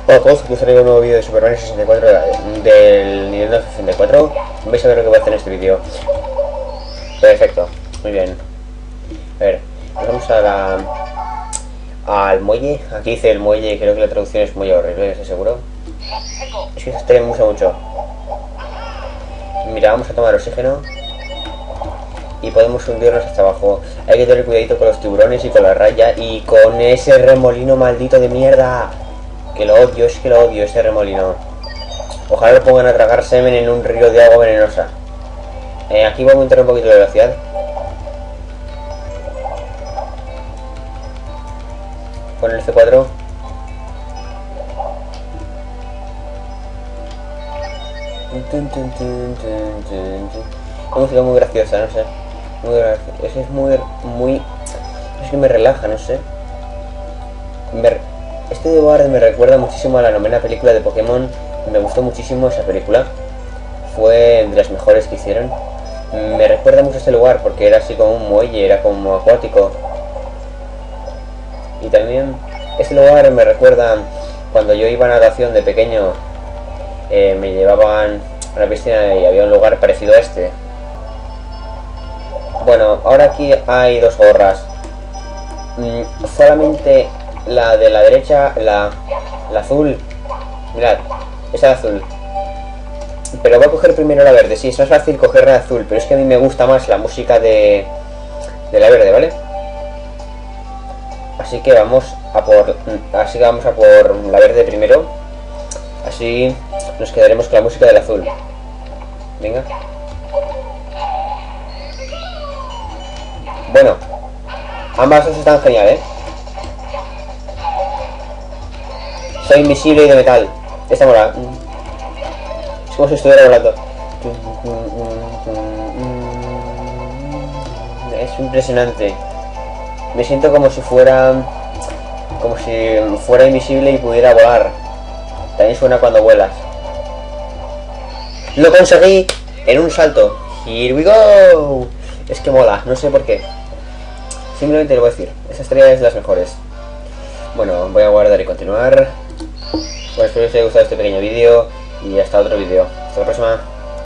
Hola a todos, aquí os traigo un nuevo vídeo de Super Mario 64 del Nintendo 64. Vais a ver lo que voy a hacer en este vídeo. Perfecto, muy bien. A ver, vamos al muelle. Aquí dice el muelle, creo que la traducción es muy horrible, estoy seguro. Es que este me gusta mucho. Mira, vamos a tomar oxígeno y podemos hundirnos hasta abajo. Hay que tener cuidadito con los tiburones y con la raya y con ese remolino maldito de mierda. Que lo odio, es que lo odio ese remolino. Ojalá lo pongan a tragar semen en un río de agua venenosa. Aquí vamos a aumentar un poquito de velocidad. Con el C4. Una música muy graciosa, no sé. Muy graciosa. Es que me relaja, no sé. Este lugar me recuerda muchísimo a la novena película de Pokémon. Me gustó muchísimo esa película. Fue de las mejores que hicieron. Me recuerda mucho a este lugar porque era así como un muelle, era como acuático. Y también este lugar me recuerda cuando yo iba a natación de pequeño. Me llevaban a la piscina y había un lugar parecido a este. Bueno, ahora aquí hay dos gorras. Solamente la de la derecha, la azul. Mirad, esa azul. Pero voy a coger primero la verde. Sí, es más fácil coger la azul, pero es que a mí me gusta más la música de la verde, ¿vale? Así que vamos a por la verde primero. Así nos quedaremos con la música del azul. Venga. Bueno, ambas dos están genial, ¿eh? Soy invisible y de metal. Esta mola. Es como si estuviera volando. Es impresionante. Me siento como si fuera invisible y pudiera volar. También suena cuando vuelas. ¡Lo conseguí! En un salto. Here we go. Es que mola, no sé por qué. Simplemente lo voy a decir. Esa estrella es de las mejores. Bueno, voy a guardar y continuar. Bueno, espero que os haya gustado este pequeño vídeo y hasta otro vídeo. Hasta la próxima.